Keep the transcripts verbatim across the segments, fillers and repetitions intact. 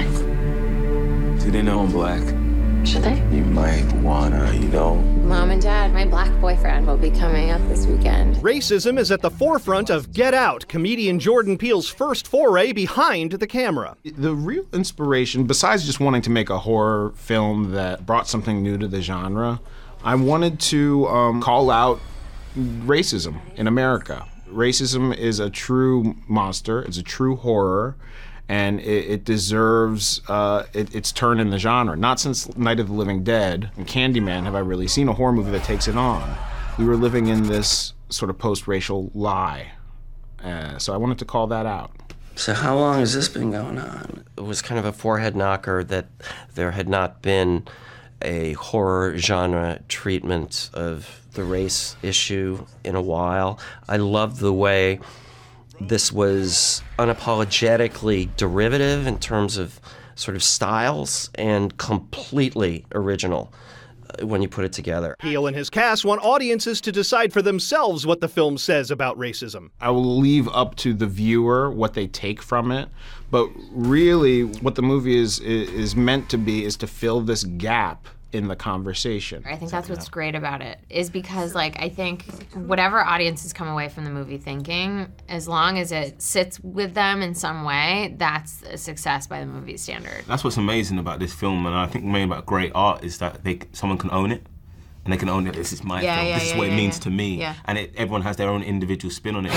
What? Do they know I'm black? Should they? You might wanna, you know. Mom and Dad, my black boyfriend will be coming up this weekend. Racism is at the forefront of Get Out, comedian Jordan Peele's first foray behind the camera. The real inspiration, besides just wanting to make a horror film that brought something new to the genre, I wanted to um, call out racism in America. Racism is a true monster, it's a true horror, and it, it deserves uh, it, its turn in the genre. Not since Night of the Living Dead and Candyman have I really seen a horror movie that takes it on. We were living in this sort of post-racial lie, uh, so I wanted to call that out. So how long has this been going on? It was kind of a forehead knocker that there had not been a horror genre treatment of the race issue in a while. I loved the way this was unapologetically derivative in terms of sort of styles and completely original when you put it together. Peele and his cast want audiences to decide for themselves what the film says about racism. I will leave up to the viewer what they take from it, but really what the movie is is meant to be is to fill this gap in the conversation. I think that's what's great about it, is because, like, I think whatever audiences come away from the movie thinking, as long as it sits with them in some way, that's a success by the movie standard. That's what's amazing about this film, and I think amazing about great art is that they someone can own it, and they can own it. This is my Yeah, film. yeah, this is yeah, what yeah, it means yeah. to me, Yeah. and it, everyone has their own individual spin on it.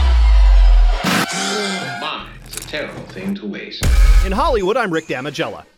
Mine is a terrible thing to waste. In Hollywood, I'm Rick Damigella.